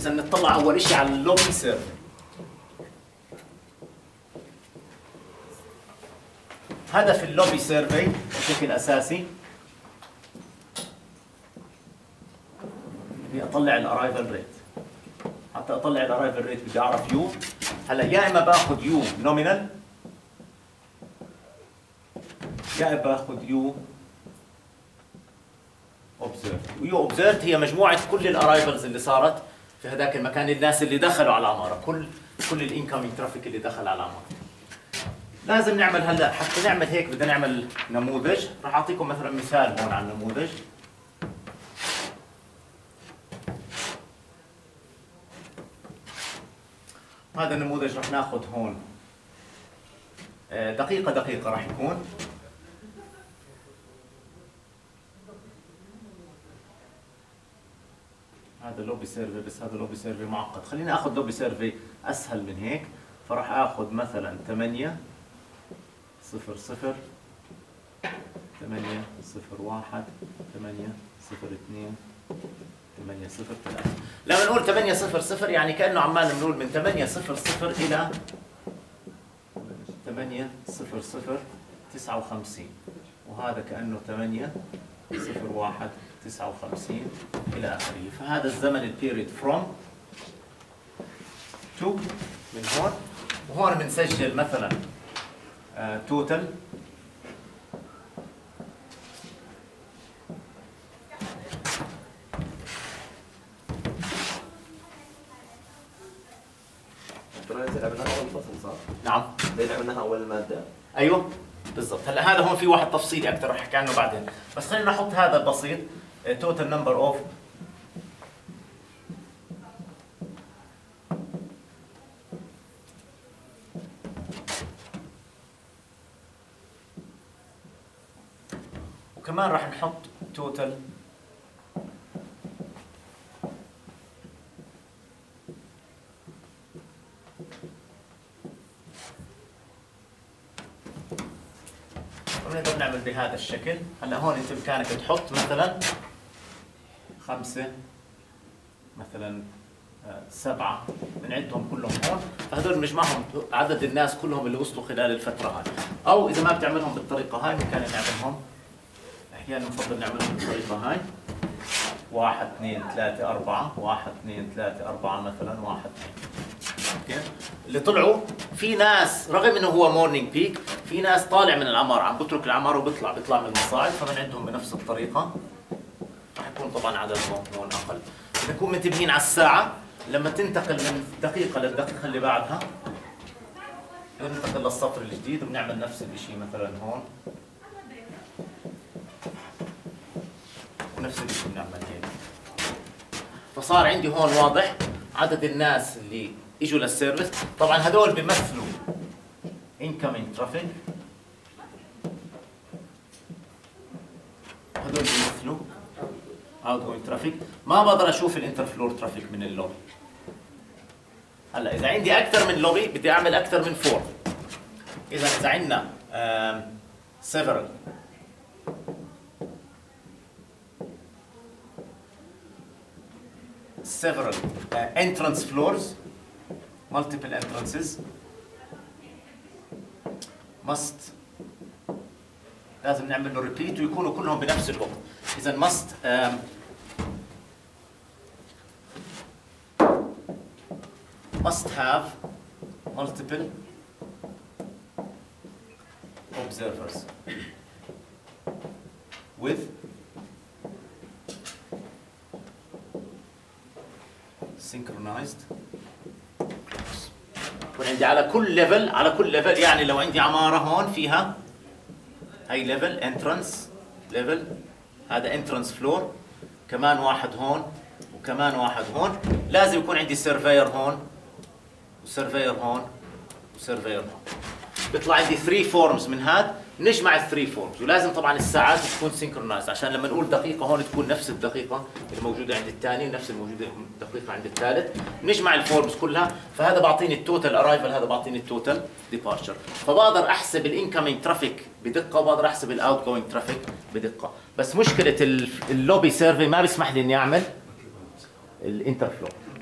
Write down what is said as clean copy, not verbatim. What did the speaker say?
اذا نطلع اول شيء على اللوبي سيرفي. هدف اللوبي سيرفي بشكل اساسي بدي اطلع الارايفل ريت. حتى اطلع الارايفل ريت بدي اعرف يو. هلا يا اما باخذ يو نومينال يا اما باخذ يو اوبزيرفد. ويو اوبزيرفد هي مجموعه كل الارايفلز اللي صارت في هذاك المكان، الناس اللي دخلوا على العماره، كل الانكمينج ترافيك اللي دخل على العماره. لازم نعمل هلا حتى نعمل هيك بدنا نعمل نموذج. راح اعطيكم مثلا مثال هون على النموذج. هذا النموذج راح ناخذ هون دقيقة دقيقة راح يكون. هذا لوبي سيرفي، بس هذا لوبي سيرفي معقد. خليني اخذ لوبي سيرفي اسهل من هيك. فراح اخذ مثلا 8 0 0 8 0 1 8 0 2 8 0 3. لما نقول 8 0 0 يعني كأنه عمال بنقول من 8 0 0 إلى 8 0 0 59، وهذا كأنه 8 0 1 59 إلى آخره. فهذا الزمن البيريد from to من هون. وهون بنسجل مثلا توتال لعبناها اول فصل صح؟ نعم زي لعبناها اول ماده. ايوه بالضبط. هلا هذا هون في واحد تفصيلي اكثر رح احكي عنه بعدين، بس خلينا نحط هذا البسيط توتال نمبر اوف وكمان راح نحط توتال ونقدر نعمل بهذا الشكل. هلا هون انت بامكانك تحط مثلا 5 مثلا 7 بنعدهم كلهم هون، فهذول بنجمعهم عدد الناس كلهم اللي وصلوا خلال الفترة هاي. أو إذا ما بتعملهم بالطريقة هاي بامكانك نعملهم، أحيانا بنفضل نعملهم بالطريقة هاي 1 2 3 4 1 2 3 4 مثلا 1 2. اوكي اللي طلعوا في ناس رغم انه هو مورنينج بيك، في ناس طالع من العمار عم بترك العمار وبيطلع من المصاعد، فبنعدهم بنفس الطريقه. راح يكون طبعا عددهم هون اقل. نكون منتبهين على الساعه لما تنتقل من الدقيقه للدقيقه اللي بعدها ننتقل للسطر الجديد وبنعمل نفس الشيء مثلا هون، ونفس الشيء بنعمل هيك. فصار عندي هون واضح عدد الناس اللي اجوا للسيرفيس. طبعا هذول بيمثلوا incoming traffic، هذول بيمثلوا outgoing traffic. ما بقدر اشوف الانترفلور ترافيك من اللوبي. هلا اذا عندي اكثر من لوبي بدي اعمل اكثر من فورم. اذا عندنا several entrance floors, multiple entrances must لازم نعمل له repeat ويكونوا كلهم بنفس الوقت. إذا must have multiple observers with synchronized clocks. يكون عندي على كل ليفل، يعني لو عندي عمارة هون فيها هاي ليفل انترنس ليفل، هذا انترنس فلور، كمان واحد هون وكمان واحد هون، لازم يكون عندي سيرفير هون وسيرفير هون وسيرفير هون. بيطلع عندي 3 فورمز من هذا، نجمع ال 3 فورمز، ولازم طبعا الساعات تكون سينكرونايز عشان لما نقول دقيقة هون تكون نفس الدقيقة الموجودة عند الثاني ونفس الدقيقة عند الثالث، نجمع الفورمز كلها. فهذا بعطيني التوتال ارايفل، هذا بعطيني التوتال ديبارتشر. فبقدر احسب الانكمينج ترافيك بدقة وبقدر احسب الاوت جوينج ترافيك بدقة. بس مشكلة اللوبي سيرفي ما بيسمح لي اني اعمل الانترفلو.